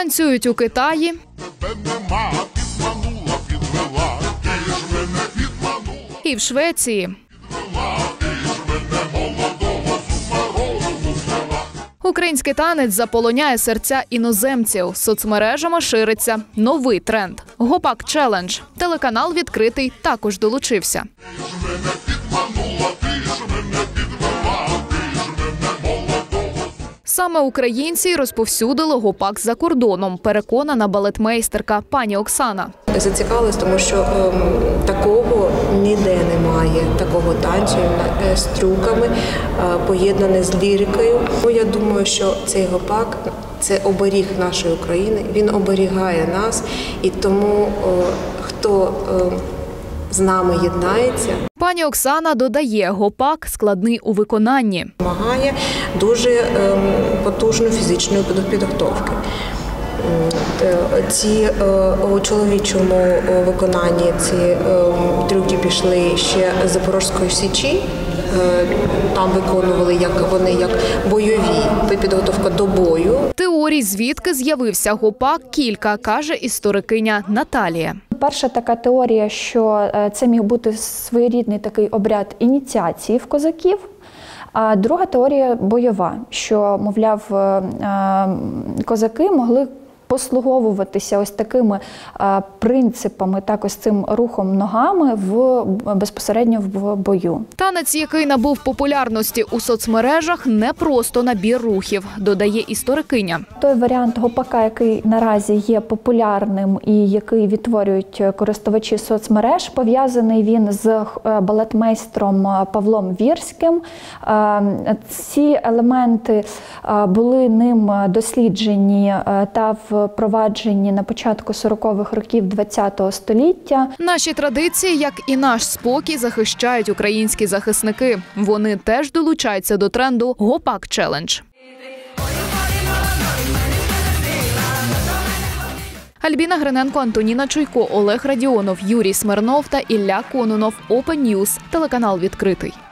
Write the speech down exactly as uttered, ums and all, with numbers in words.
Танцюють у Китаї, і в Швеції. Український танець заполоняє серця іноземців. Соцмережами шириться новий тренд – Гопак-челендж. Телеканал «Відкритий» також долучився. Саме українці розповсюдили гопак за кордоном, переконана балетмейстерка пані Оксана. Зацікавилась, тому що ем, такого ніде немає, такого танцю е, з трюками, е, поєднане з лірикою. Я думаю, що цей гопак – це оберіг нашої України, він оберігає нас, і тому е, хто е, з нами єднається. Пані Оксана додає, гопак складний у виконанні. Вимагає дуже ем, потужної фізичної підготовки. Ці у чоловічому виконанні ці трюки пішли ще з Запорізької Січі. Там виконували як вони як бойові, підготовка до бою. Теорій, звідки з'явився гопак, кілька, каже історикиня Наталія. Перша така теорія, що це міг бути своєрідний такий обряд ініціації в козаків. А друга теорія бойова, що, мовляв, козаки могли послуговуватися ось такими а, принципами, так ось цим рухом ногами в безпосередньо в бою. Танець, який набув популярності у соцмережах, не просто набір рухів, додає історикиня. Той варіант гопака, який наразі є популярним і який відтворюють користувачі соцмереж, пов'язаний він з балетмейстром Павлом Вірським. Ці елементи були ним досліджені та в впроваджені на початку сорокових років ХХ століття. Наші традиції, як і наш спокій, захищають українські захисники. Вони теж долучаються до тренду «Гопак-челендж». Альбіна Гриненко, Антоніна Чуйко, Олег Радіонов, Юрій Смирнов та Ілля Кононов. Open News. Телеканал «Відкритий».